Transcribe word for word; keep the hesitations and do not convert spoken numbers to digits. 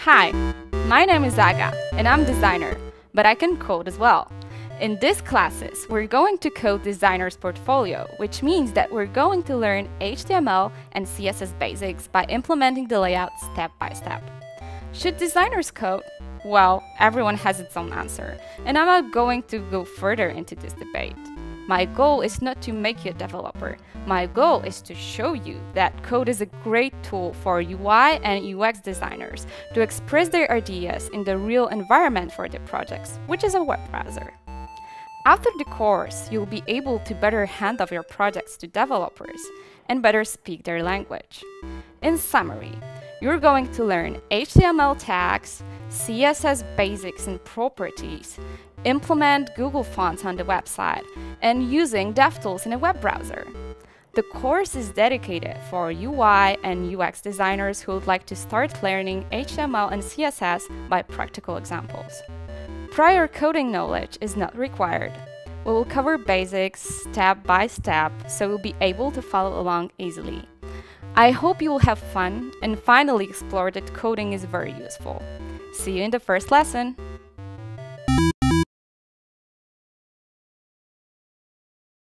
Hi, my name is Aga and I'm designer, but I can code as well. In these classes, we're going to code designer's portfolio, which means that we're going to learn H T M L and C S S basics by implementing the layout step by step. Should designers code? Well, everyone has its own answer, and I'm not going to go further into this debate. My goal is not to make you a developer. My goal is to show you that code is a great tool for U I and U X designers to express their ideas in the real environment for their projects, which is a web browser. After the course, you'll be able to better hand off your projects to developers and better speak their language. In summary, you're going to learn H T M L tags, C S S basics and properties, implement Google Fonts on the website, and using DevTools in a web browser. The course is dedicated for U I and U X designers who would like to start learning H T M L and C S S by practical examples. Prior coding knowledge is not required. We will cover basics step by step, so you'll be able to follow along easily. I hope you will have fun and finally explore that coding is very useful. See you in the first lesson!